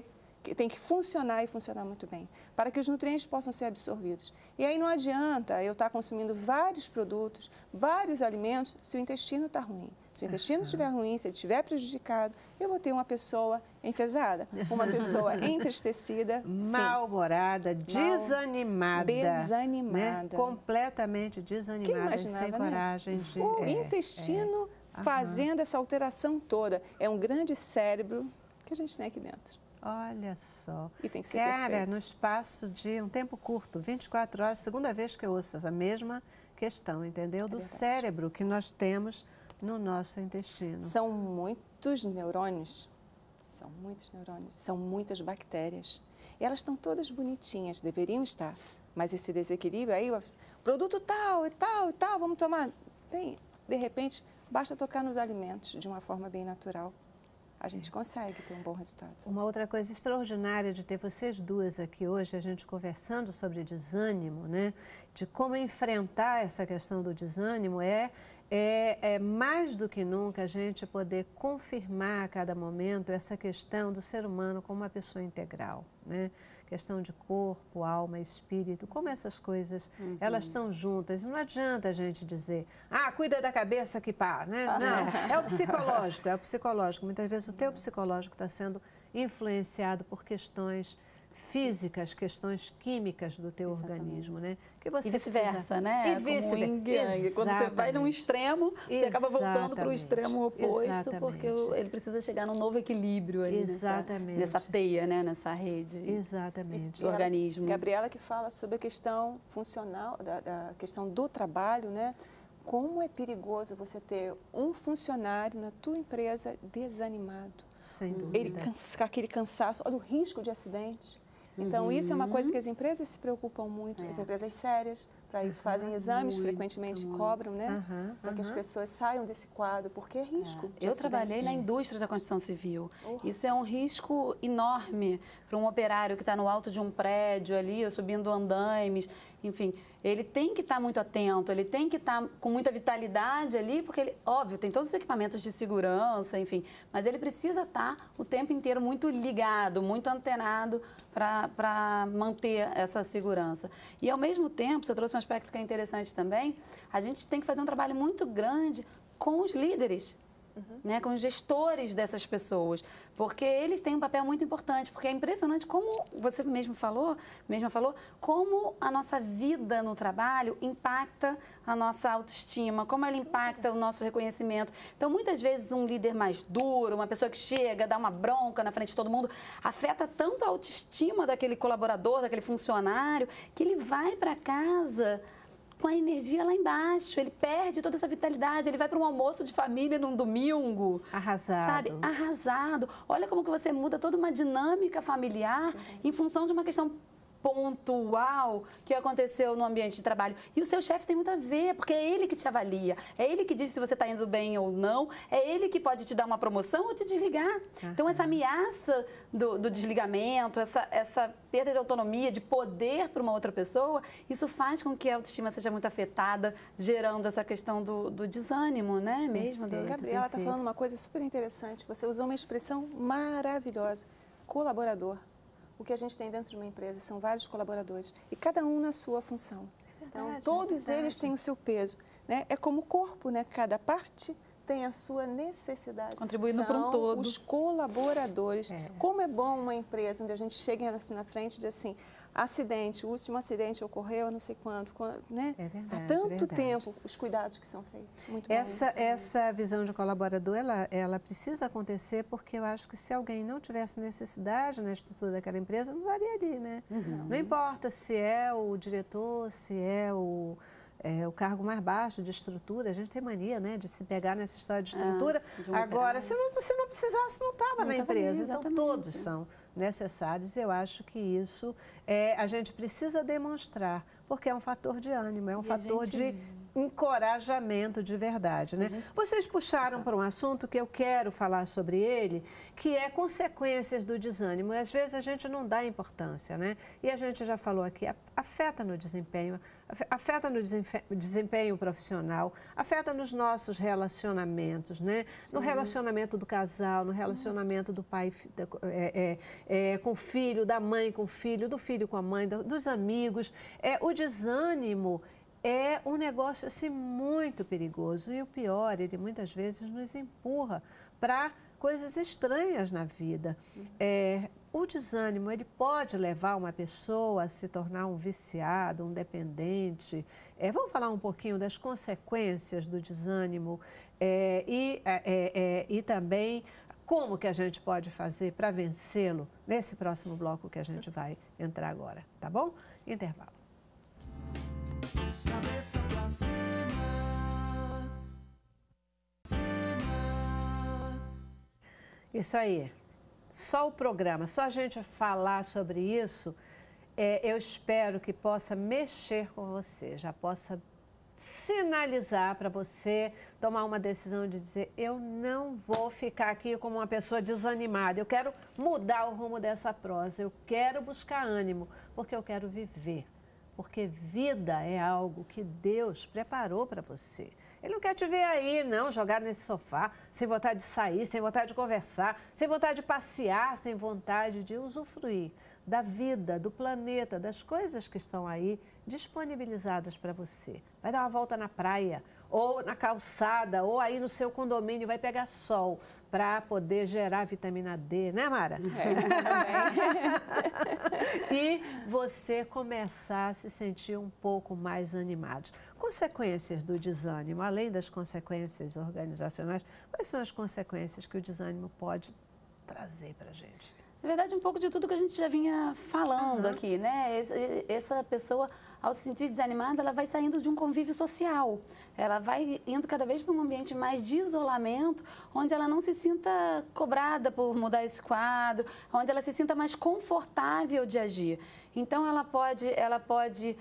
que tem que funcionar e funcionar muito bem, para que os nutrientes possam ser absorvidos. E aí não adianta eu estar consumindo vários produtos, vários alimentos, se o intestino está ruim. Se o intestino estiver ruim, se ele estiver prejudicado, eu vou ter uma pessoa enfesada, uma pessoa entristecida, mal-humorada, desanimada. Desanimada. Né? Completamente desanimada, sem né? coragem de... O é, intestino é. fazendo essa alteração toda. É um grande cérebro que a gente tem aqui dentro. Olha só. E tem que ser Cara, perfeito. no espaço de um tempo curto, vinte e quatro horas, segunda vez que eu ouço essa mesma questão, entendeu? Do verdade. cérebro que nós temos no nosso intestino. São muitos neurônios, são muitos neurônios, são muitas bactérias. E elas estão todas bonitinhas, deveriam estar. Mas esse desequilíbrio aí, o produto tal e tal e tal, vamos tomar. Bem, de repente, basta tocar nos alimentos de uma forma bem natural. A gente consegue ter um bom resultado. Uma outra coisa extraordinária de ter vocês duas aqui hoje, a gente conversando sobre desânimo, né? De como enfrentar essa questão do desânimo, é, é, é mais do que nunca a gente poder confirmar a cada momento essa questão do ser humano como uma pessoa integral, né? Questão de corpo, alma, espírito, como essas coisas, uhum. elas estão juntas. Não adianta a gente dizer, ah, cuida da cabeça que pá, né? Não, é o psicológico, é o psicológico. Muitas vezes o teu psicológico está sendo influenciado por questões físicas, questões químicas do teu Exatamente. organismo, né? Que você e vice-versa, precisa... né? E vice-versa. Quando você vai num extremo, você Exatamente. acaba voltando para o extremo oposto, Exatamente. porque ele precisa chegar num novo equilíbrio ali Exatamente. Nessa, nessa teia, né? Nessa rede Exatamente. do organismo. Gabriela que fala sobre a questão funcional, da, da questão do trabalho, né? Como é perigoso você ter um funcionário na tua empresa desanimado. Sem dúvida. Ele cansa, aquele cansaço, olha o risco de acidente. Então, uhum. isso é uma coisa que as empresas se preocupam muito, é. as empresas sérias, para isso fazem uhum. exames, muito, frequentemente muito. cobram, né? Uhum. Para que as uhum. pessoas saiam desse quadro, porque é risco. É. Eu acidente. trabalhei na indústria da construção civil. Uhum. Isso é um risco enorme para um operário que está no alto de um prédio ali, ou subindo andaimes, enfim. Ele tem que estar muito atento, ele tem que estar com muita vitalidade ali, porque, ele, óbvio, tem todos os equipamentos de segurança, enfim, mas ele precisa estar o tempo inteiro muito ligado, muito antenado para manter essa segurança. E, ao mesmo tempo, você trouxe um aspecto que é interessante também, a gente tem que fazer um trabalho muito grande com os líderes. Uhum. Né, com os gestores dessas pessoas, porque eles têm um papel muito importante, porque é impressionante como você mesmo falou, mesma falou, como a nossa vida no trabalho impacta a nossa autoestima, como ela impacta o nosso reconhecimento. Então, muitas vezes, um líder mais duro, uma pessoa que chega, dá uma bronca na frente de todo mundo, afeta tanto a autoestima daquele colaborador, daquele funcionário, que ele vai para casa com a energia lá embaixo, ele perde toda essa vitalidade, ele vai para um almoço de família num domingo. Arrasado. Sabe? Arrasado. Olha como que você muda toda uma dinâmica familiar uhum. em função de uma questão pontual que aconteceu no ambiente de trabalho. E o seu chefe tem muito a ver, porque é ele que te avalia, é ele que diz se você está indo bem ou não, é ele que pode te dar uma promoção ou te desligar. Uhum. Então, essa ameaça do, do desligamento, essa, essa perda de autonomia, de poder para uma outra pessoa, isso faz com que a autoestima seja muito afetada, gerando essa questão do, do desânimo, né? Mesmo. Do... Gabriela está falando uma coisa super interessante. Você usou uma expressão maravilhosa, colaborador. O que a gente tem dentro de uma empresa são vários colaboradores e cada um na sua função. É verdade, então, todos é eles têm o seu peso, né? É como o corpo, né? Cada parte tem a sua necessidade. Contribuindo para um todo. Os colaboradores. É. Como é bom uma empresa onde a gente chega assim na frente e diz assim, acidente, o último acidente ocorreu, não sei quanto, né? É verdade, há tanto verdade. tempo, os cuidados que são feitos. Muito essa, bom essa visão de colaborador, ela, ela precisa acontecer porque eu acho que se alguém não tivesse necessidade na estrutura daquela empresa, não estaria ali, né? Uhum. Não importa se é o diretor, se é o... É, o cargo mais baixo de estrutura, a gente tem mania, né, de se pegar nessa história de estrutura. Ah, de um Agora, se não, se não precisasse, não estava na empresa. Ali, então, todos são necessários. Eu acho que isso é, a gente precisa demonstrar porque é um fator de ânimo, é um E a fator gente- de encorajamento de verdade, né? Vocês puxaram para um assunto que eu quero falar sobre ele, que é consequências do desânimo. Às vezes a gente não dá importância, né? E a gente já falou aqui, afeta no desempenho, afeta no desempenho profissional, afeta nos nossos relacionamentos, né? No relacionamento do casal, no relacionamento do pai é, é, é, com o filho, da mãe com o filho, do filho com a mãe, dos amigos. É, o desânimo é um negócio assim, muito perigoso e o pior, ele muitas vezes nos empurra para coisas estranhas na vida. É, o desânimo, ele pode levar uma pessoa a se tornar um viciado, um dependente. É, vamos falar um pouquinho das consequências do desânimo é, e, é, é, e também como que a gente pode fazer para vencê-lo nesse próximo bloco que a gente vai entrar agora, tá bom? Intervalo. Cabeça pra cima, cima. Isso aí. Só o programa, só a gente falar sobre isso, é, eu espero que possa mexer com você, já possa sinalizar para você tomar uma decisão de dizer, eu não vou ficar aqui como uma pessoa desanimada, eu quero mudar o rumo dessa prosa, eu quero buscar ânimo, porque eu quero viver. Porque vida é algo que Deus preparou para você. Ele não quer te ver aí, não, jogado nesse sofá, sem vontade de sair, sem vontade de conversar, sem vontade de passear, sem vontade de usufruir da vida, do planeta, das coisas que estão aí disponibilizadas para você. Vai dar uma volta na praia, ou na calçada, ou aí no seu condomínio, vai pegar sol para poder gerar vitamina D, né, Mara? É, e você começar a se sentir um pouco mais animados. Consequências do desânimo, além das consequências organizacionais, quais são as consequências que o desânimo pode trazer para a gente? Na verdade, um pouco de tudo que a gente já vinha falando uhum. aqui, né? Essa pessoa, ao se sentir desanimada, ela vai saindo de um convívio social. Ela vai indo cada vez para um ambiente mais de isolamento, onde ela não se sinta cobrada por mudar esse quadro, onde ela se sinta mais confortável de agir. Então, ela pode, ela pode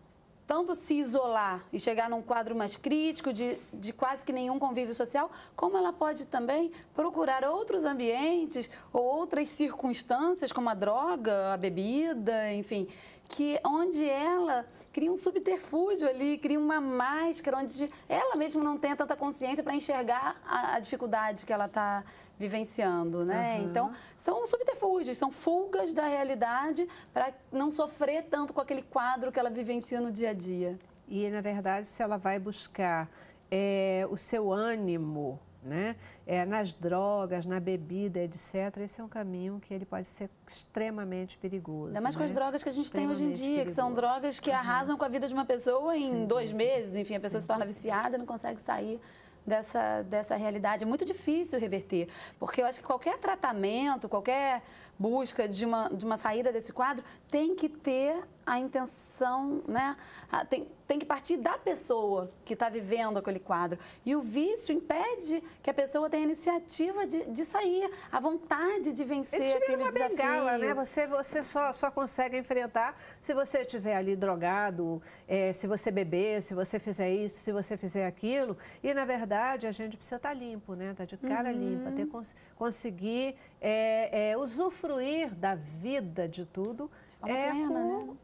tanto se isolar e chegar num quadro mais crítico, de, de quase que nenhum convívio social, como ela pode também procurar outros ambientes ou outras circunstâncias, como a droga, a bebida, enfim, que onde ela cria um subterfúgio ali, cria uma máscara, onde ela mesma não tem tanta consciência para enxergar a, a dificuldade que ela está vivenciando, né? Uhum. Então, são subterfúgios, são fugas da realidade para não sofrer tanto com aquele quadro que ela vivencia no dia a dia. E, na verdade, se ela vai buscar é, o seu ânimo, né? É, nas drogas, na bebida, etcétera, esse é um caminho que ele pode ser extremamente perigoso. Ainda mais né? com as drogas que a gente tem hoje em dia, perigoso. Que são drogas que uhum. arrasam com a vida de uma pessoa em Sim. dois meses. Enfim, a pessoa Sim. se torna viciada e não consegue sair dessa, dessa realidade. É muito difícil reverter, porque eu acho que qualquer tratamento, qualquer busca de uma, de uma saída desse quadro tem que ter a intenção, né? Tem, tem que partir da pessoa que está vivendo aquele quadro. E o vício impede que a pessoa tenha a iniciativa de, de sair, a vontade de vencer Ele aquele uma desafio. Bengala, né? Você, você só, só consegue enfrentar se você estiver ali drogado, é, se você beber, se você fizer isso, se você fizer aquilo. E, na verdade, a gente precisa estar limpo, né? Estar de cara uhum. limpa, ter, cons conseguir é, é, usufruir da vida de tudo. De forma é, plena, com né?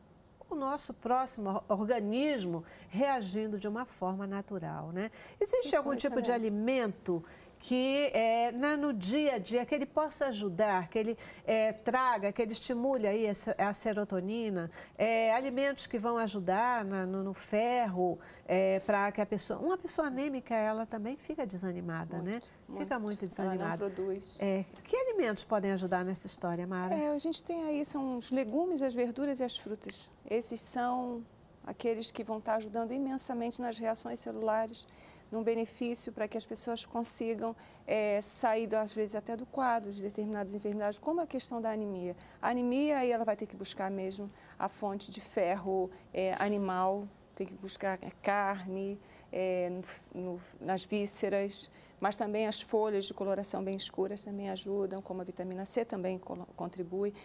o nosso próximo organismo reagindo de uma forma natural, né? Existe que algum tipo né? de alimento que é, na, no dia a dia, que ele possa ajudar, que ele é, traga, que ele estimule aí essa, a serotonina, é, alimentos que vão ajudar na, no, no ferro, é, para que a pessoa... Uma pessoa anêmica, ela também fica desanimada, muito, né? Muito. Fica muito desanimada. Ela não produz. É, que alimentos podem ajudar nessa história, Mara? É, a gente tem aí, são os legumes, as verduras e as frutas. Esses são aqueles que vão estar ajudando imensamente nas reações celulares, num benefício para que as pessoas consigam é, sair, às vezes, até do quadro de determinadas enfermidades, como a questão da anemia. A anemia, aí ela vai ter que buscar mesmo a fonte de ferro é, animal, tem que buscar carne, é, no, no, nas vísceras, mas também as folhas de coloração bem escuras também ajudam, como a vitamina C também contribui.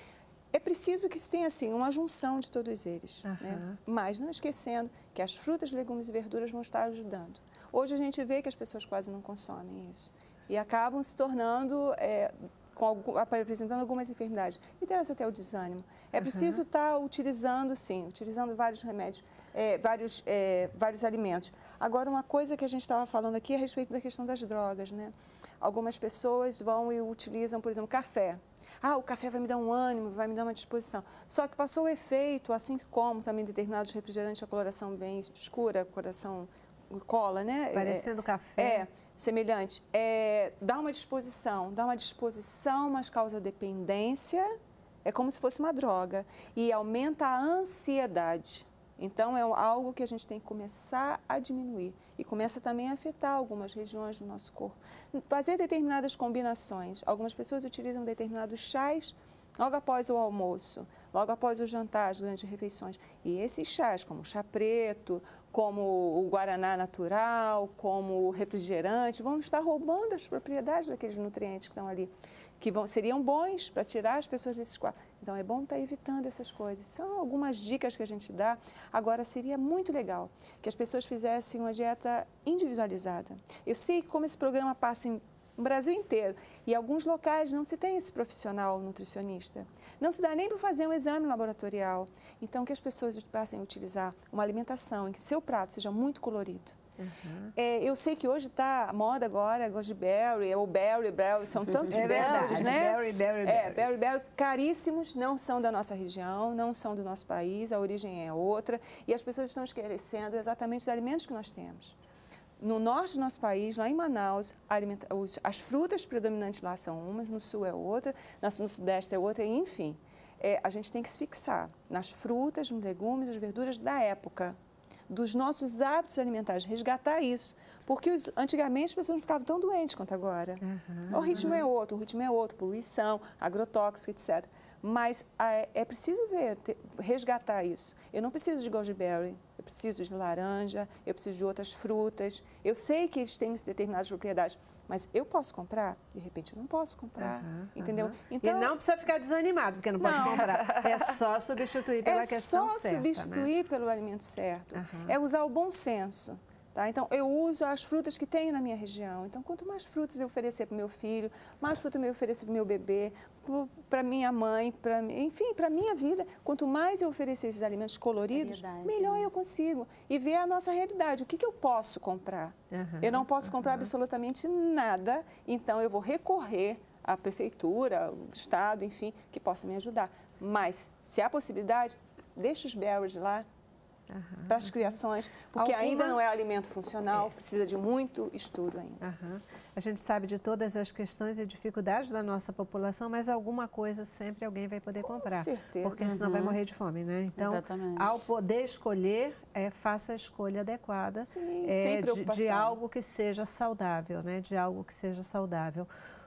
é preciso que se tenha assim, uma junção de todos eles. Aham. Né? Mas não esquecendo que as frutas, legumes e verduras vão estar ajudando. Hoje a gente vê que as pessoas quase não consomem isso e acabam se tornando, é, com algum, apresentando algumas enfermidades, e delas até o desânimo. É preciso estar utilizando, sim, utilizando vários remédios, é, vários, é, vários alimentos. Agora, uma coisa que a gente estava falando aqui é a respeito da questão das drogas, né? Algumas pessoas vão e utilizam, por exemplo, café. Ah, o café vai me dar um ânimo, vai me dar uma disposição. Só que passou o efeito, assim como também determinados refrigerantes, a coloração bem escura, a coloração cola, né? Parecendo é, café. É, semelhante. É, dá uma disposição, dá uma disposição, mas causa dependência, é como se fosse uma droga. E aumenta a ansiedade. Então, é algo que a gente tem que começar a diminuir. E começa também a afetar algumas regiões do nosso corpo. Fazer determinadas combinações. Algumas pessoas utilizam determinados chás logo após o almoço, logo após o jantar, as grandes refeições. E esses chás, como o chá preto, como o guaraná natural, como o refrigerante, vão estar roubando as propriedades daqueles nutrientes que estão ali, que vão, seriam bons para tirar as pessoas desses quadros. Então, é bom estar evitando essas coisas. São algumas dicas que a gente dá. Agora, seria muito legal que as pessoas fizessem uma dieta individualizada. Eu sei que como esse programa passa em no Brasil inteiro, e alguns locais não se tem esse profissional nutricionista. Não se dá nem para fazer um exame laboratorial. Então, que as pessoas passem a utilizar uma alimentação em que seu prato seja muito colorido. Uhum. É, eu sei que hoje está a moda agora, goji berry, ou berry, berry, são tantos é berries, verdade, né? Berry, berry, berry. É, berry, berry, caríssimos, não são da nossa região, não são do nosso país, a origem é outra, e as pessoas estão esquecendo exatamente os alimentos que nós temos. No norte do nosso país, lá em Manaus, alimenta, os, as frutas predominantes lá são umas, no sul é outra, no sudeste é outra, enfim. É, a gente tem que se fixar nas frutas, nos legumes, nas verduras da época, dos nossos hábitos alimentares, resgatar isso. Porque os, antigamente as pessoas não ficavam tão doentes quanto agora. Uhum, o ritmo uhum. é outro, o ritmo é outro, poluição, agrotóxico, etcétera. Mas é, é preciso ver, ter, resgatar isso. Eu não preciso de goji berry, eu preciso de laranja, eu preciso de outras frutas. Eu sei que eles têm determinadas propriedades, mas eu posso comprar? De repente, eu não posso comprar, uhum, entendeu? Uhum. Então, e não precisa ficar desanimado, porque não pode não. comprar. É só substituir pela é questão certa. É só substituir, né, pelo alimento certo. Uhum. É usar o bom senso. Tá? Então, eu uso as frutas que tenho na minha região. Então, quanto mais frutas eu oferecer para o meu filho, mais fruta eu oferecer para o meu bebê, para minha mãe, pra, enfim, para a minha vida, quanto mais eu oferecer esses alimentos coloridos, realidade, melhor né? eu consigo. E ver a nossa realidade. O que, que eu posso comprar? Uhum, eu não posso uhum. comprar absolutamente nada, então eu vou recorrer à prefeitura, ao Estado, enfim, que possa me ajudar. Mas, se há possibilidade, deixa os berries lá, Uhum. para as criações, porque Alguma... ainda não é alimento funcional, é. precisa de muito estudo ainda. Uhum. A gente sabe de todas as questões e dificuldades da nossa população, mas alguma coisa sempre alguém vai poder Com comprar. certeza. Porque senão uhum. vai morrer de fome, né? Então, Exatamente. ao poder escolher, é, faça a escolha adequada. Sim, é, sem preocupação. De, de algo que seja saudável, né? De algo que seja saudável.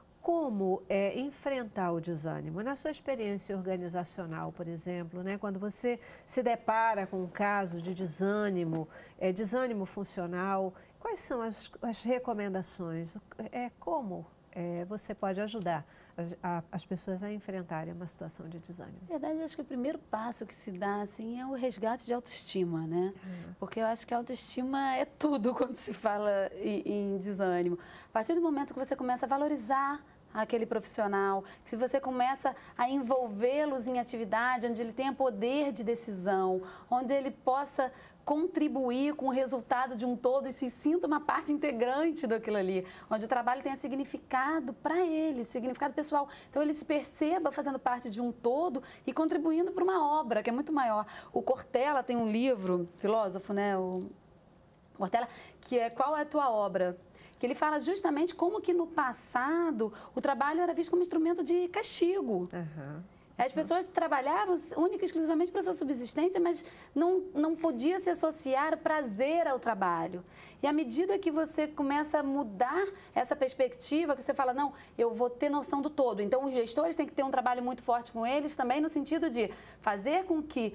Como é, enfrentar o desânimo? Na sua experiência organizacional, por exemplo, né, quando você se depara com um caso de desânimo, é, desânimo funcional, quais são as, as recomendações? É, como é, você pode ajudar as, a, as pessoas a enfrentarem uma situação de desânimo? Na verdade, eu acho que o primeiro passo que se dá assim, é o resgate de autoestima, né? Uhum. Porque eu acho que a autoestima é tudo quando se fala em, em desânimo. A partir do momento que você começa a valorizar aquele profissional, se você começa a envolvê-los em atividade onde ele tenha poder de decisão, onde ele possa contribuir com o resultado de um todo e se sinta uma parte integrante daquilo ali, onde o trabalho tenha significado para ele, significado pessoal. Então, ele se perceba fazendo parte de um todo e contribuindo para uma obra que é muito maior. O Cortella tem um livro, filósofo, né, o Cortella, que é Qual é a Tua Obra? Que ele fala justamente como que no passado o trabalho era visto como instrumento de castigo. Uhum. As pessoas trabalhavam única e exclusivamente para a sua subsistência, mas não, não podia se associar prazer ao trabalho. E à medida que você começa a mudar essa perspectiva, que você fala, não, eu vou ter noção do todo. Então, os gestores têm que ter um trabalho muito forte com eles também, no sentido de fazer com que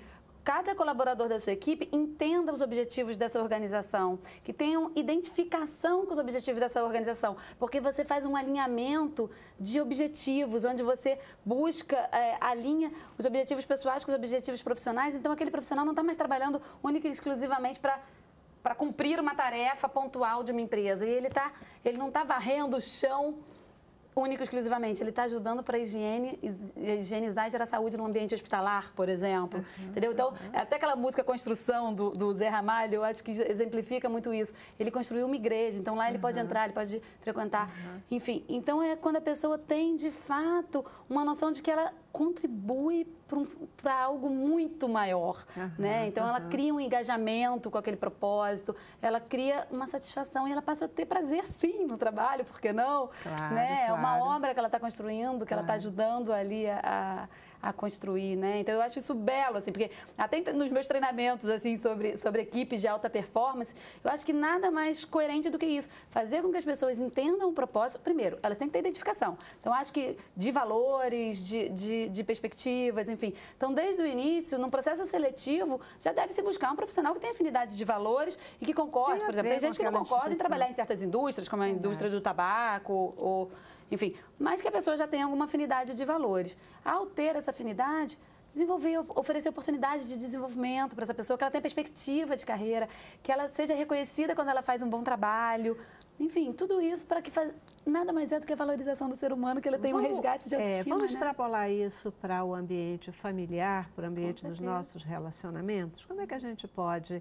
cada colaborador da sua equipe entenda os objetivos dessa organização, que tenham identificação com os objetivos dessa organização, porque você faz um alinhamento de objetivos, onde você busca, é, alinha os objetivos pessoais com os objetivos profissionais, então aquele profissional não está mais trabalhando única e exclusivamente para para cumprir uma tarefa pontual de uma empresa, e ele, tá, ele não está varrendo o chão único e exclusivamente, ele está ajudando para higiene, higienizar e gerar saúde no ambiente hospitalar, por exemplo. Uhum, entendeu? Então, uhum. até aquela música Construção, do, do Zé Ramalho, eu acho que exemplifica muito isso. Ele construiu uma igreja, então lá ele uhum. pode entrar, ele pode frequentar. Uhum. Enfim, então é quando a pessoa tem, de fato, uma noção de que ela contribui para um, algo muito maior, uhum, né? Então, uhum. ela cria um engajamento com aquele propósito, ela cria uma satisfação e ela passa a ter prazer, sim, no trabalho, por que não? Claro, né? claro. É uma obra que ela está construindo, que claro. ela está ajudando ali a, a construir, né? Então, eu acho isso belo, assim, porque até nos meus treinamentos, assim, sobre, sobre equipes de alta performance, eu acho que nada mais coerente do que isso. Fazer com que as pessoas entendam o propósito. Primeiro, elas têm que ter identificação. Então, acho que de valores, de, de, de perspectivas, enfim. Então, desde o início, num processo seletivo, já deve se buscar um profissional que tenha afinidade de valores e que concorde. Por exemplo, tem gente que não concorda em trabalhar em certas indústrias, como a indústria do tabaco ou... Enfim, mas que a pessoa já tenha alguma afinidade de valores. Ao ter essa afinidade, desenvolver, oferecer oportunidade de desenvolvimento para essa pessoa, que ela tenha perspectiva de carreira, que ela seja reconhecida quando ela faz um bom trabalho. Enfim, tudo isso para que faz... nada mais é do que a valorização do ser humano, que ele tem vamos, um resgate de autoestima. É, vamos né? extrapolar isso para o ambiente familiar, para o ambiente dos nossos relacionamentos. Como é que a gente pode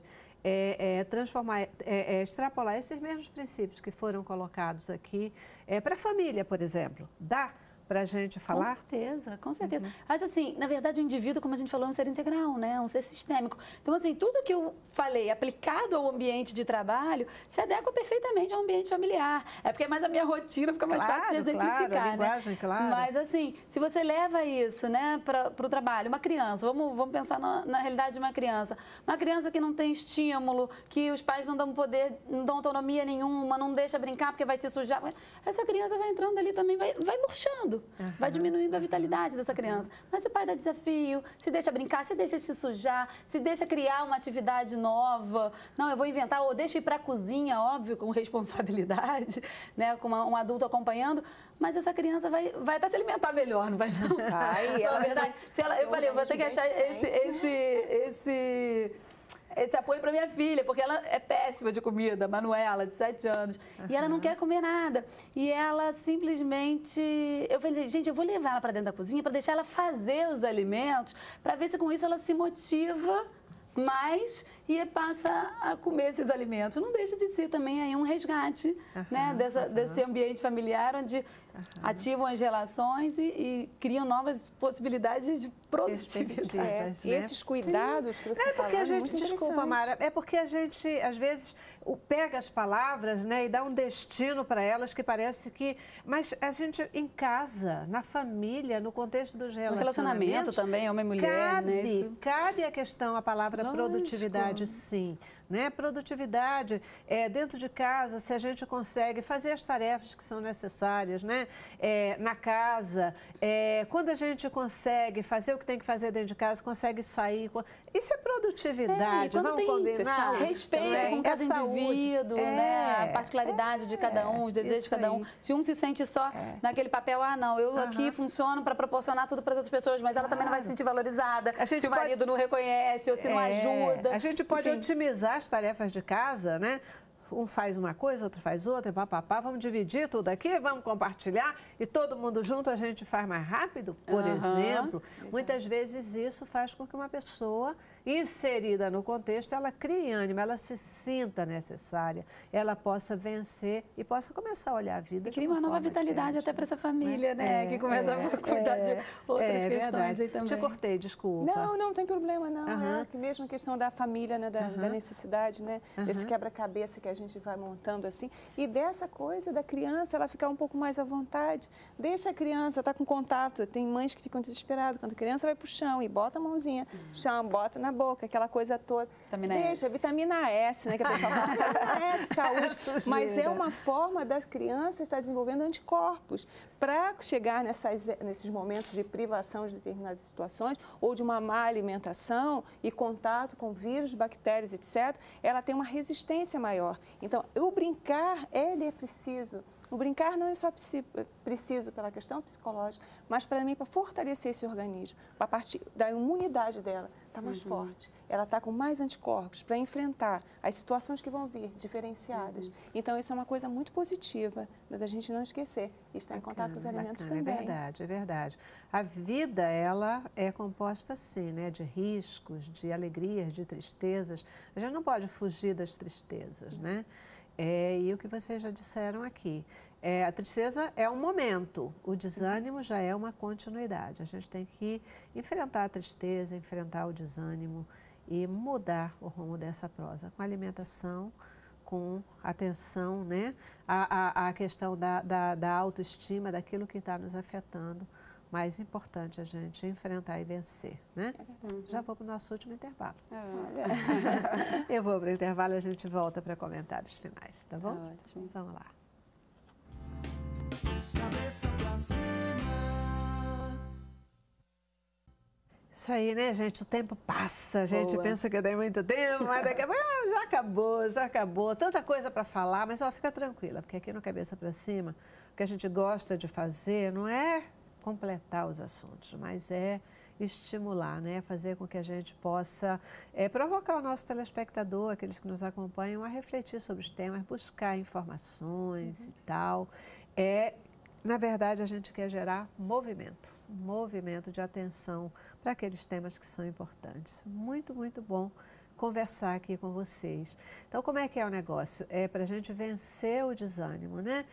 é, é, transformar, é, é, extrapolar esses mesmos princípios que foram colocados aqui é, para a família, por exemplo? Dá para a gente falar? Com certeza, com certeza. Uhum. Acho assim, na verdade, o indivíduo, como a gente falou, é um ser integral, né? Um ser sistêmico. Então, assim, tudo que eu falei aplicado ao ambiente de trabalho se adequa perfeitamente ao ambiente familiar. É porque mais a minha rotina fica mais claro, fácil de exemplificar, claro, a linguagem, né? claro. Mas, assim, se você leva isso, né, para o trabalho, uma criança, vamos, vamos pensar na, na realidade de uma criança. Uma criança que não tem estímulo, que os pais não dão poder, não dão autonomia nenhuma, não deixa brincar porque vai se sujar. Essa criança vai entrando ali também, vai, vai murchando. Uhum. Vai diminuindo a vitalidade dessa criança. Mas se o pai dá desafio, se deixa brincar, se deixa se sujar, se deixa criar uma atividade nova, não, eu vou inventar, ou deixa ir para a cozinha, óbvio, com responsabilidade, né, com uma, um adulto acompanhando, mas essa criança vai, vai até se alimentar melhor, não vai não? Vai, ela, na verdade, se ela, eu falei, eu vou ter que achar esse... esse, esse esse apoio para minha filha, porque ela é péssima de comida, Manuela, de sete anos, uhum. e ela não quer comer nada. E ela simplesmente... Eu falei, gente, eu vou levar ela para dentro da cozinha para deixar ela fazer os alimentos, para ver se com isso ela se motiva mais e passa a comer esses alimentos. Não deixa de ser também aí um resgate uhum, né, dessa, uhum. desse ambiente familiar onde uhum. ativam as relações e, e criam novas possibilidades de produtividade. É, né? E esses cuidados Sim. que você é porque falou, a gente, muito desculpa, Mara, é porque a gente, às vezes, pega as palavras, né, e dá um destino para elas que parece que... Mas a gente, em casa, na família, no contexto dos relacionamentos... No relacionamento também, homem e mulher, cabe, né? Isso... Cabe a questão, a palavra Lógico. Produtividade, sim. Né? Produtividade, é, dentro de casa, se a gente consegue fazer as tarefas que são necessárias, né? É, na casa, é, quando a gente consegue fazer o que tem que fazer dentro de casa, consegue sair, isso é produtividade, é, vamos tem combinar? Respeito né? com cada é indivíduo, é, né? A particularidade é, de cada um, os desejos de cada um. Aí. Se um se sente só é. naquele papel, ah, não, eu uh-huh. aqui funciono para proporcionar tudo para as outras pessoas, mas ela claro. também não vai se sentir valorizada, a gente se pode... o marido não reconhece ou se é, não ajuda. A gente pode Enfim. otimizar as tarefas de casa, né? Um faz uma coisa, outro faz outra, papapá, vamos dividir tudo aqui, vamos compartilhar e todo mundo junto a gente faz mais rápido, por uhum. exemplo. Exato. Muitas vezes isso faz com que uma pessoa inserida no contexto, ela crie ânimo, ela se sinta necessária, ela possa vencer e possa começar a olhar a vida. E cria uma, uma nova vitalidade diferente. Até para essa família, é, né? É, que começa é, a cuidar é, de outras é, questões verdade. Aí também. Te cortei, desculpa. Não, não tem problema, não. Uhum. É mesmo a questão da família, né? Da, uhum. da necessidade, né? Uhum. Desse quebra-cabeça que a gente vai montando assim. E dessa coisa da criança, ela ficar um pouco mais à vontade. Deixa a criança, tá com contato. Tem mães que ficam desesperadas quando a criança vai pro chão e bota a mãozinha, uhum. chão, bota na boca, aquela coisa toda. Vitamina Deixa, S. vitamina S, né? Que a pessoa fala, vitamina S, saúde. Mas é uma forma da criança estar desenvolvendo anticorpos para chegar nessas, nesses momentos de privação de determinadas situações ou de uma má alimentação e contato com vírus, bactérias, etcétera, ela tem uma resistência maior. Então, o brincar, ele é preciso. O brincar não é só preciso pela questão psicológica, mas para mim, para fortalecer esse organismo, a partir da imunidade dela, está mais uhum. forte. Ela está com mais anticorpos para enfrentar as situações que vão vir, diferenciadas. Uhum. Então, isso é uma coisa muito positiva, da gente não esquecer. E estar bacana, em contato com os alimentos bacana, também. É verdade, é verdade. A vida, ela é composta, assim, né, de riscos, de alegrias, de tristezas. A gente não pode fugir das tristezas, uhum. né? É, e o que vocês já disseram aqui, é, a tristeza é um momento, o desânimo já é uma continuidade. A gente tem que enfrentar a tristeza, enfrentar o desânimo e mudar o rumo dessa prosa com alimentação, com atenção, né? a, a, a questão da, da, da autoestima, daquilo que está nos afetando. Mais importante a gente enfrentar e vencer, né? Uhum. Já vou para o nosso último intervalo. Ah. Eu vou para o intervalo e a gente volta para comentários finais, tá bom? Tá ótimo. Vamos lá. Cabeça pra cima. Isso aí, né, gente? O tempo passa, a gente Boa. pensa que tem muito tempo, mas daqui a pouco ah, já acabou, já acabou. Tanta coisa para falar, mas ó, fica tranquila, porque aqui no Cabeça para Cima, o que a gente gosta de fazer não é completar os assuntos, mas é estimular, né? Fazer com que a gente possa é, provocar o nosso telespectador, aqueles que nos acompanham, a refletir sobre os temas, buscar informações uhum. e tal. É, na verdade, a gente quer gerar movimento, movimento de atenção para aqueles temas que são importantes. Muito, muito bom conversar aqui com vocês. Então, como é que é o negócio? É para a gente vencer o desânimo, né?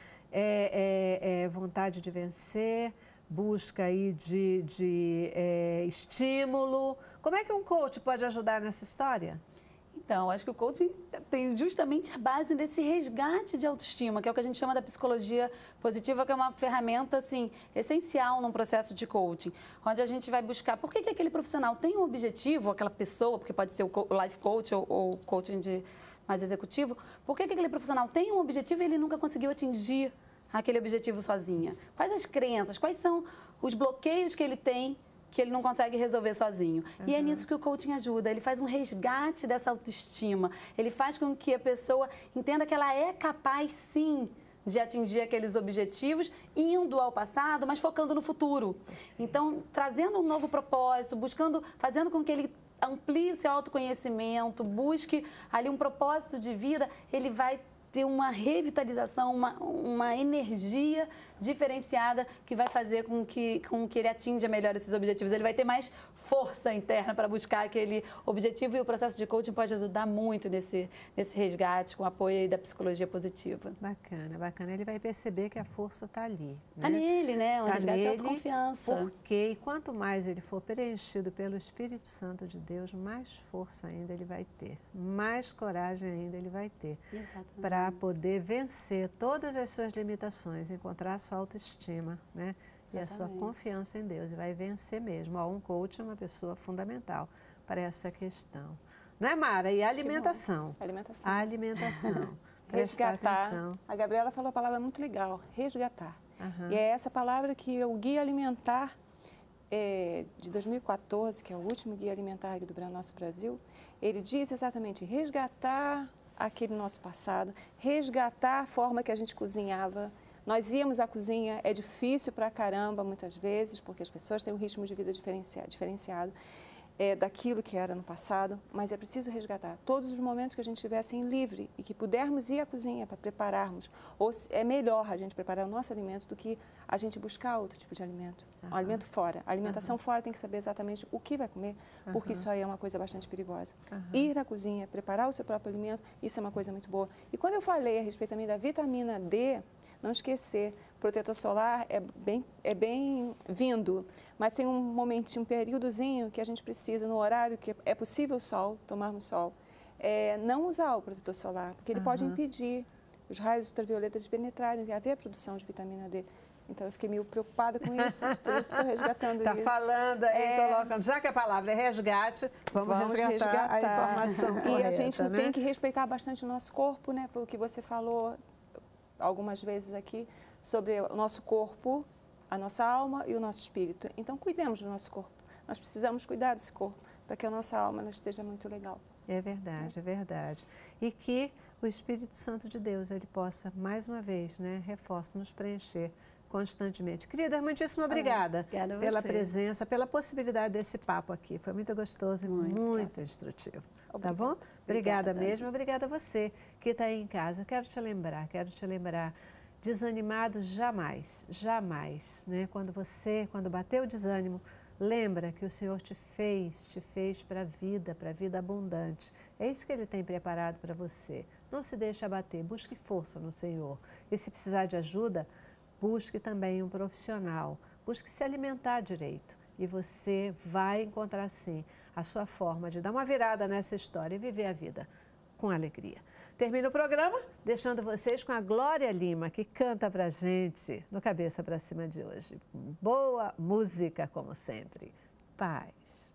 É, é, é vontade de vencer, busca aí de, de é, estímulo. Como é que um coach pode ajudar nessa história? Então, acho que o coaching tem justamente a base desse resgate de autoestima, que é o que a gente chama da psicologia positiva, que é uma ferramenta, assim, essencial num processo de coaching, onde a gente vai buscar por que, que aquele profissional tem um objetivo, aquela pessoa, porque pode ser o life coach ou o coaching de mais executivo, por que, que aquele profissional tem um objetivo e ele nunca conseguiu atingir aquele objetivo sozinha? Quais as crenças, quais são os bloqueios que ele tem que ele não consegue resolver sozinho? Uhum. E é nisso que o coaching ajuda, ele faz um resgate dessa autoestima, ele faz com que a pessoa entenda que ela é capaz, sim, de atingir aqueles objetivos, indo ao passado, mas focando no futuro. Então, trazendo um novo propósito, buscando, fazendo com que ele amplie o seu autoconhecimento, busque ali um propósito de vida, ele vai ter uma revitalização, uma, uma energia diferenciada que vai fazer com que, com que ele atinja melhor esses objetivos. Ele vai ter mais força interna para buscar aquele objetivo e o processo de coaching pode ajudar muito nesse, nesse resgate, com o apoio aí da psicologia positiva. Bacana, bacana. Ele vai perceber que a força está ali. Está né? nele, né? Um tá resgate nele, de autoconfiança. Porque e quanto mais ele for preenchido pelo Espírito Santo de Deus, mais força ainda ele vai ter, mais coragem ainda ele vai ter. Para para poder vencer todas as suas limitações, encontrar a sua autoestima, né? E a sua confiança em Deus. E vai vencer mesmo. Ó, um coach é uma pessoa fundamental para essa questão. Não é, Mara? E a alimentação? Alimentação. A alimentação. Resgatar. Atenção. A Gabriela falou a palavra muito legal, resgatar. Uhum. E é essa palavra que o Guia Alimentar é, de dois mil e quatorze, que é o último Guia Alimentar do nosso Brasil, ele diz exatamente resgatar aquele nosso passado, resgatar a forma que a gente cozinhava. Nós íamos à cozinha, é difícil pra caramba muitas vezes, porque as pessoas têm um ritmo de vida diferenciado, diferenciado é, daquilo que era no passado, mas é preciso resgatar todos os momentos que a gente estivesse em livre e que pudermos ir à cozinha para prepararmos. Ou é melhor a gente preparar o nosso alimento do que a gente buscar outro tipo de alimento. Uhum. Um alimento fora. A alimentação uhum. fora tem que saber exatamente o que vai comer, uhum. porque isso aí é uma coisa bastante perigosa. Uhum. Ir à cozinha, preparar o seu próprio alimento, isso é uma coisa muito boa. E quando eu falei a respeito também da vitamina D, não esquecer, protetor solar é bem, é bem vindo, mas tem um momentinho, um períodozinho que a gente precisa, no horário que é possível sol, tomarmos sol, é, não usar o protetor solar, porque ele uhum. pode impedir os raios ultravioletas de penetrarem e haver a produção de vitamina D. Então, eu fiquei meio preocupada com isso, por isso estou resgatando Tá isso. Está falando aí, É, colocando, já que a palavra é resgate, vamos, vamos resgatar, resgatar. a informação E correta, a gente né? tem que respeitar bastante o nosso corpo, né? Foi o que você falou algumas vezes aqui, sobre o nosso corpo, a nossa alma e o nosso espírito. Então, cuidemos do nosso corpo. Nós precisamos cuidar desse corpo, para que a nossa alma ela esteja muito legal. É verdade, é verdade. E que o Espírito Santo de Deus, ele possa, mais uma vez, né, reforço, nos preencher constantemente. Querida, muitíssimo obrigada Obrigada a pela você. presença, pela possibilidade desse papo aqui. Foi muito gostoso e muito, muito instrutivo. Tá bom? Obrigada, Obrigada. mesmo. Obrigada a você que está aí em casa. Quero te lembrar, quero te lembrar, desanimado jamais, jamais, né? Quando você, quando bater o desânimo, lembra que o Senhor te fez, te fez para a vida, para a vida abundante. É isso que Ele tem preparado para você. Não se deixe abater, busque força no Senhor. E se precisar de ajuda, busque também um profissional. Busque se alimentar direito. E você vai encontrar, sim, a sua forma de dar uma virada nessa história e viver a vida com alegria. Termino o programa deixando vocês com a Glória Lima, que canta pra gente no Cabeça pra Cima de hoje. Boa música, como sempre. Paz.